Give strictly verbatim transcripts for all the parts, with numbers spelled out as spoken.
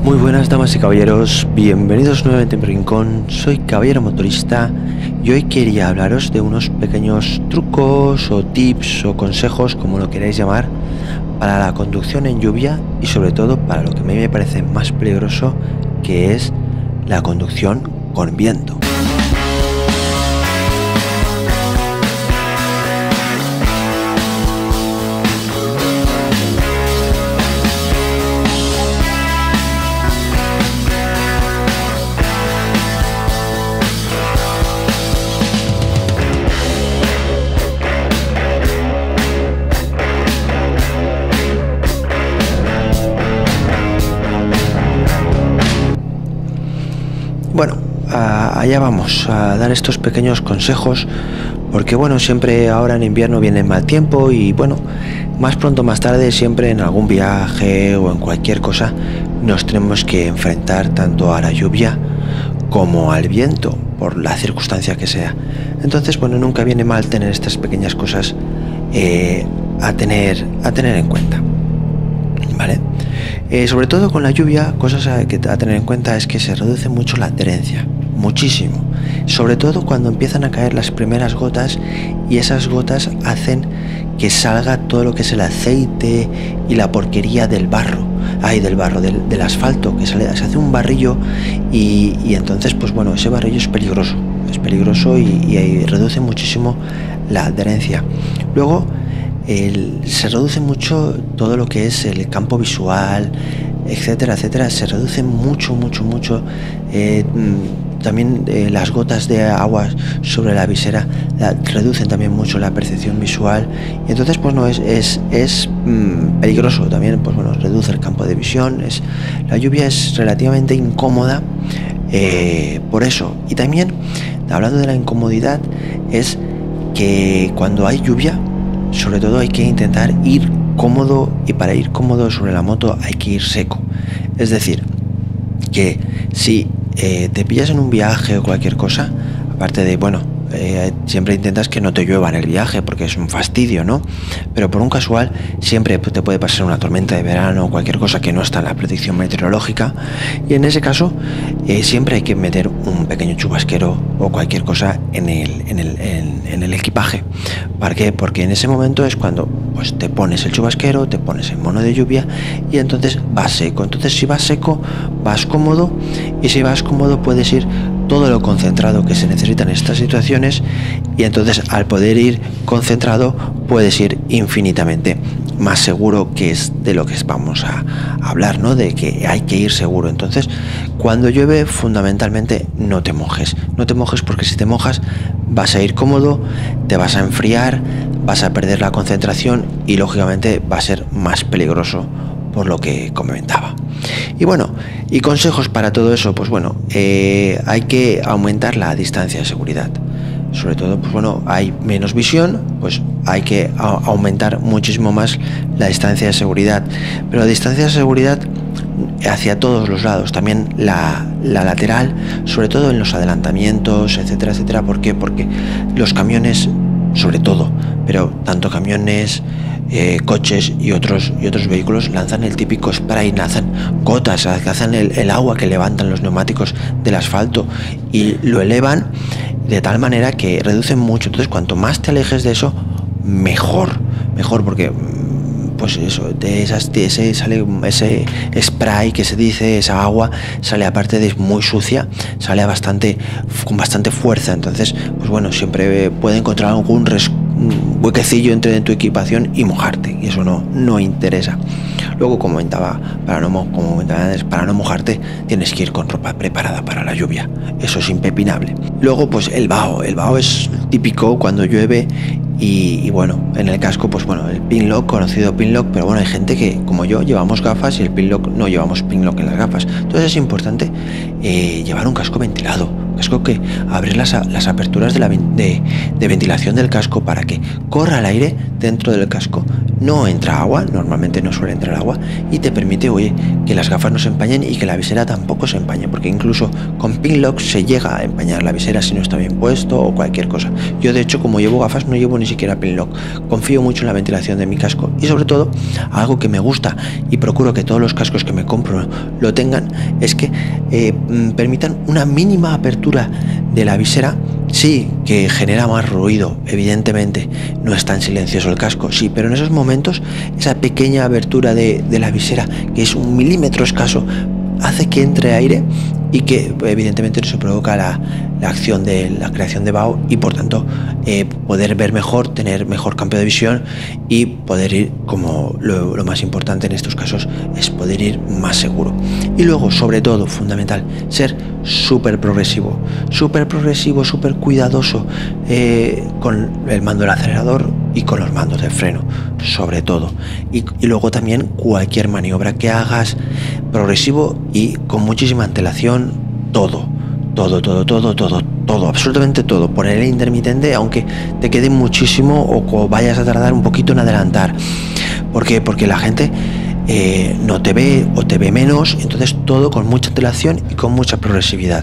Muy buenas damas y caballeros, bienvenidos nuevamente a mi rincón. Soy Caballero Motorista y hoy quería hablaros de unos pequeños trucos o tips o consejos, como lo queráis llamar, para la conducción en lluvia y sobre todo para lo que a mí me parece más peligroso, que es la conducción con viento. Bueno, allá vamos a dar estos pequeños consejos, porque bueno, siempre ahora en invierno viene mal tiempo y bueno, más pronto o más tarde, siempre en algún viaje o en cualquier cosa, nos tenemos que enfrentar tanto a la lluvia como al viento, por la circunstancia que sea. Entonces, bueno, nunca viene mal tener estas pequeñas cosas eh, a tener, a tener en cuenta, ¿vale? Eh, sobre todo con la lluvia, cosas a, que, a tener en cuenta es que se reduce mucho la adherencia, muchísimo, sobre todo cuando empiezan a caer las primeras gotas, y esas gotas hacen que salga todo lo que es el aceite y la porquería del barro, ay, del barro, del, del asfalto, que sale, se hace un barrillo y, y entonces, pues bueno, ese barrillo es peligroso, es peligroso y, y reduce muchísimo la adherencia. Luego, El, se reduce mucho todo lo que es el campo visual, etcétera, etcétera. Se reduce mucho, mucho, mucho. Eh, también eh, las gotas de agua sobre la visera la, reducen también mucho la percepción visual. Y entonces, pues no, es, es, es mmm, peligroso también. Pues bueno, reduce el campo de visión. Es, la lluvia es relativamente incómoda eh, por eso. Y también, hablando de la incomodidad, es que cuando hay lluvia, sobre todo hay que intentar ir cómodo, y para ir cómodo sobre la moto hay que ir seco. Es decir, que si eh, te pillas en un viaje o cualquier cosa, aparte de, bueno, eh, siempre intentas que no te llueva en el viaje porque es un fastidio, ¿no? Pero por un casual siempre te puede pasar una tormenta de verano o cualquier cosa que no está en la predicción meteorológica, y en ese caso eh, siempre hay que meter un pequeño chubasquero o cualquier cosa en el, en el, en, en el equipaje. ¿Para qué? Porque en ese momento es cuando pues te pones el chubasquero, te pones el mono de lluvia y entonces vas seco. Entonces, si vas seco, vas cómodo, y si vas cómodo puedes ir todo lo concentrado que se necesita en estas situaciones, y entonces al poder ir concentrado puedes ir infinitamente más seguro, que es de lo que vamos a hablar, ¿no? De que hay que ir seguro. Entonces, cuando llueve, fundamentalmente no te mojes, no te mojes porque si te mojas vas a ir cómodo, te vas a enfriar, vas a perder la concentración y lógicamente va a ser más peligroso, por lo que comentaba. Y bueno, y consejos para todo eso, pues bueno, eh, hay que aumentar la distancia de seguridad. Sobre todo, pues bueno, hay menos visión, pues hay que a- aumentar muchísimo más la distancia de seguridad. Pero la distancia de seguridad hacia todos los lados, también la, la lateral, sobre todo en los adelantamientos, etcétera, etcétera. ¿Por qué? Porque los camiones, sobre todo, pero tanto camiones, Eh, coches y otros y otros vehículos lanzan el típico spray, lanzan gotas, lanzan el, el agua que levantan los neumáticos del asfalto y lo elevan de tal manera que reducen mucho. Entonces, cuanto más te alejes de eso, mejor, mejor, porque pues eso, de esas, de ese sale ese spray que se dice, esa agua sale, aparte de muy sucia, sale bastante con bastante fuerza. Entonces, pues bueno, siempre puede encontrar algún res, un huequecillo entre tu equipación y mojarte, y eso no, no interesa. Luego, como comentaba, para no, como comentaba antes, para no mojarte tienes que ir con ropa preparada para la lluvia, eso es impepinable. Luego, pues el vaho, el vaho es típico cuando llueve. Y, y bueno, en el casco, pues bueno, el pin lock, conocido pin lock, pero bueno, hay gente que, como yo, llevamos gafas y el pin lock no llevamos pin lock en las gafas. Entonces es importante eh, llevar un casco ventilado, un casco que abrir las, las aperturas de, la, de, de ventilación del casco para que corra el aire dentro del casco, no entra agua, normalmente no suele entrar agua, y te permite, oye, que las gafas no se empañen y que la visera tampoco se empañe, porque incluso con Pinlock se llega a empañar la visera si no está bien puesto o cualquier cosa. Yo de hecho, como llevo gafas, no llevo ni siquiera Pinlock. Confío mucho en la ventilación de mi casco, y sobre todo algo que me gusta y procuro que todos los cascos que me compro lo tengan, es que eh, permitan una mínima apertura de la visera. Sí, que genera más ruido, evidentemente, no es tan silencioso el casco, sí, pero en esos momentos esa pequeña abertura de, de la visera, que es un milímetro escaso, hace que entre aire y que evidentemente no se provoca la, la acción de la creación de vaho, y por tanto eh, poder ver mejor, tener mejor campo de visión y poder ir, como lo, lo más importante en estos casos es poder ir más seguro. Y luego, sobre todo, fundamental, ser súper progresivo, súper progresivo, súper cuidadoso eh, con el mando del acelerador y con los mandos de freno, sobre todo. Y, y luego también cualquier maniobra que hagas, progresivo y con muchísima antelación, todo, todo, todo, todo, todo, todo, absolutamente todo. Poner el intermitente aunque te quede muchísimo o vayas a tardar un poquito en adelantar. ¿Por qué? Porque la gente eh, no te ve o te ve menos, entonces todo con mucha antelación y con mucha progresividad.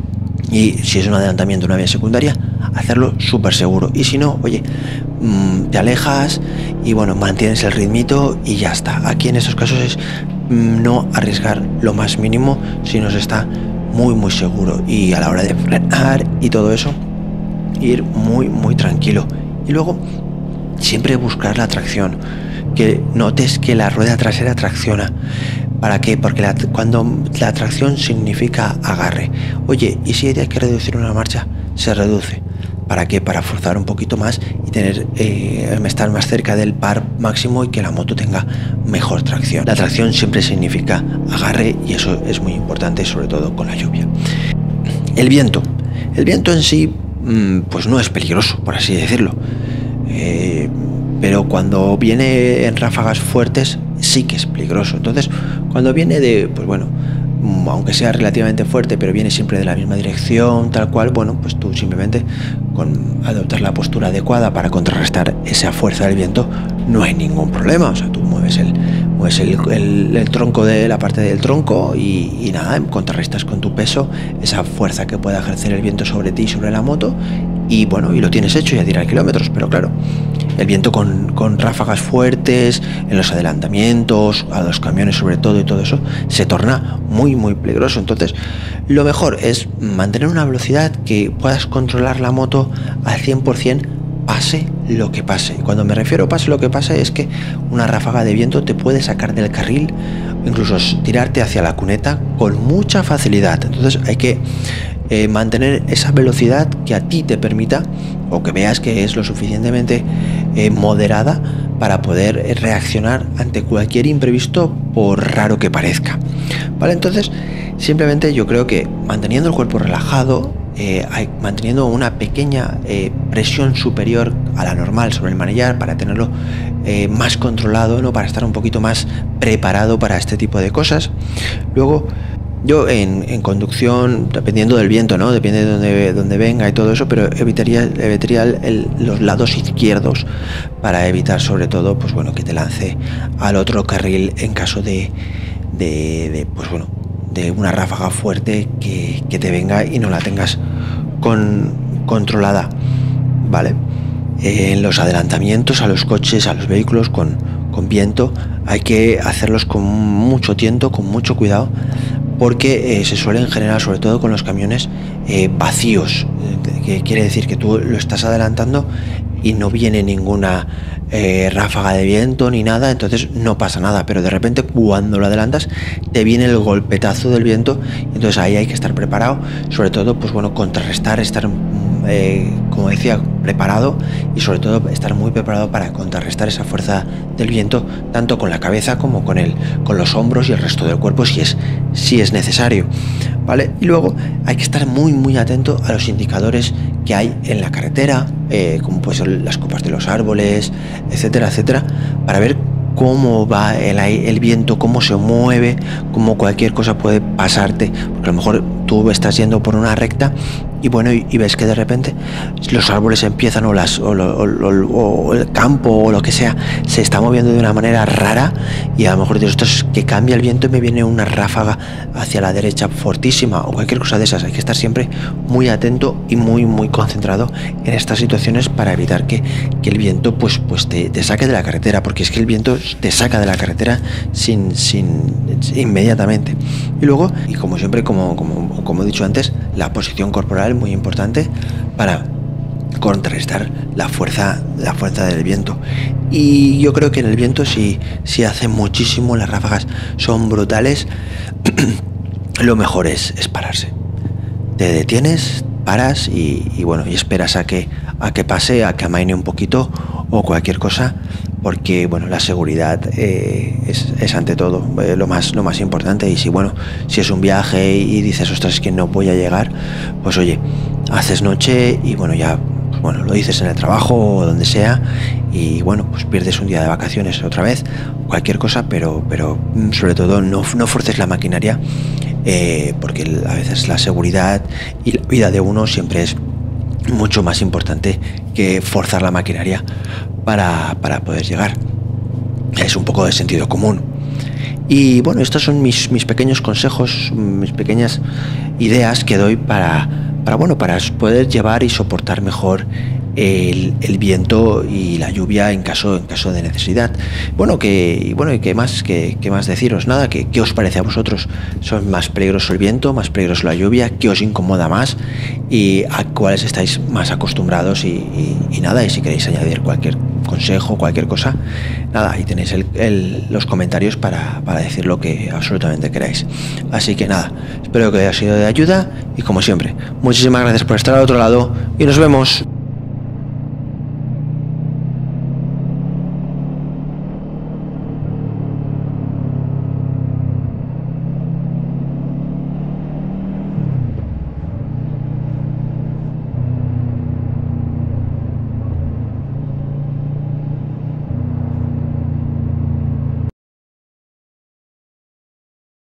Y si es un adelantamiento en una vía secundaria, hacerlo súper seguro. Y si no, oye, mmm, te alejas y bueno, mantienes el ritmito y ya está. Aquí en estos casos es mmm, no arriesgar lo más mínimo si no se está muy muy seguro. Y a la hora de frenar y todo eso, ir muy muy tranquilo. Y luego, siempre buscar la tracción. Que notes que la rueda trasera tracciona. ¿Para qué? Porque la, cuando la tracción significa agarre. Oye, ¿y si hay que reducir una marcha? Se reduce. ¿Para qué? Para forzar un poquito más y tener eh, estar más cerca del par máximo y que la moto tenga mejor tracción. La tracción siempre significa agarre y eso es muy importante, sobre todo con la lluvia. El viento. El viento en sí, pues no es peligroso, por así decirlo. Eh, pero cuando viene en ráfagas fuertes sí que es peligroso. Entonces, cuando viene de, pues bueno, aunque sea relativamente fuerte, pero viene siempre de la misma dirección, tal cual, bueno, pues tú simplemente con adoptar la postura adecuada para contrarrestar esa fuerza del viento, no hay ningún problema. O sea, tú mueves el, mueves el, el, el tronco de la parte del tronco y, y nada, contrarrestas con tu peso esa fuerza que pueda ejercer el viento sobre ti y sobre la moto, y bueno, y lo tienes hecho y a tirar kilómetros. Pero claro, el viento con, con ráfagas fuertes, en los adelantamientos, a los camiones sobre todo y todo eso, se torna muy muy peligroso. Entonces, lo mejor es mantener una velocidad que puedas controlar la moto al cien por ciento, pase lo que pase. Y cuando me refiero a pase lo que pase, es que una ráfaga de viento te puede sacar del carril, incluso tirarte hacia la cuneta con mucha facilidad. Entonces hay que eh, mantener esa velocidad que a ti te permita, o que veas que es lo suficientemente eh, moderada para poder eh, reaccionar ante cualquier imprevisto, por raro que parezca. ¿Vale? Entonces, simplemente yo creo que manteniendo el cuerpo relajado, eh, hay, manteniendo una pequeña eh, presión superior a la normal sobre el manillar para tenerlo eh, más controlado, ¿no? Para estar un poquito más preparado para este tipo de cosas. Luego, yo en, en conducción, dependiendo del viento, ¿no? Depende de dónde, dónde venga y todo eso, pero evitaría, evitaría el, el, los lados izquierdos para evitar, sobre todo, pues bueno, que te lance al otro carril en caso de, de, de pues bueno, de una ráfaga fuerte que, que te venga y no la tengas con, controlada, ¿vale? Eh, en los adelantamientos a los coches, a los vehículos con, con viento, hay que hacerlos con mucho tiento, con mucho cuidado, porque eh, se suelen generar, sobre todo con los camiones eh, vacíos, eh, que quiere decir que tú lo estás adelantando y no viene ninguna eh, ráfaga de viento ni nada, entonces no pasa nada, pero de repente cuando lo adelantas te viene el golpetazo del viento, entonces ahí hay que estar preparado, sobre todo, pues bueno, contrarrestar, estar eh, como decía, preparado, y sobre todo estar muy preparado para contrarrestar esa fuerza del viento, tanto con la cabeza como con el, con los hombros y el resto del cuerpo, si es, si es necesario, ¿vale? Y luego hay que estar muy muy atento a los indicadores que hay en la carretera, eh, como pues las copas de los árboles, etcétera, etcétera, para ver cómo va el, el viento, cómo se mueve, cómo cualquier cosa puede pasarte, porque a lo mejor tú estás yendo por una recta y bueno, y, y ves que de repente los árboles empiezan o, las, o, lo, o, lo, o el campo o lo que sea se está moviendo de una manera rara y a lo mejor dices, esto es que cambia el viento y me viene una ráfaga hacia la derecha fortísima o cualquier cosa de esas. Hay que estar siempre muy atento y muy muy concentrado en estas situaciones para evitar que, que el viento pues, pues te, te saque de la carretera, porque es que el viento te saca de la carretera sin, sin, inmediatamente. Y luego, y como siempre, como, como, como he dicho antes, la posición corporal muy importante para contrarrestar la fuerza, la fuerza del viento. Y yo creo que en el viento si, si hace muchísimo, las ráfagas son brutales, lo mejor es, es pararse. Te detienes, paras y, y bueno, y esperas a que, a que pase, a que amaine un poquito o cualquier cosa, porque bueno, la seguridad eh, es, es ante todo eh, lo más lo más importante. Y si bueno, si es un viaje y dices, ostras, es que no voy a llegar, pues oye, haces noche y bueno, ya pues, bueno, lo dices en el trabajo o donde sea y bueno, pues pierdes un día de vacaciones otra vez, cualquier cosa, pero pero sobre todo no, no forces la maquinaria, eh, porque a veces la seguridad y la vida de uno siempre es mucho más importante que forzar la maquinaria para, para poder llegar. Es un poco de sentido común. Y bueno, estos son mis, mis pequeños consejos, mis pequeñas ideas que doy para, para, bueno, para poder llevar y soportar mejor el, el viento y la lluvia en caso, en caso de necesidad. Bueno, que, y bueno, y qué más, qué, qué más deciros, nada, que, ¿qué os parece a vosotros? ¿Son más peligroso el viento, más peligroso la lluvia? ¿Qué os incomoda más? ¿Y a cuáles estáis más acostumbrados? Y, y, y nada, y si queréis añadir cualquier consejo, cualquier cosa, nada, ahí tenéis el, el, los comentarios para, para decir lo que absolutamente queráis. Así que nada, espero que haya sido de ayuda y como siempre, muchísimas gracias por estar al otro lado y nos vemos.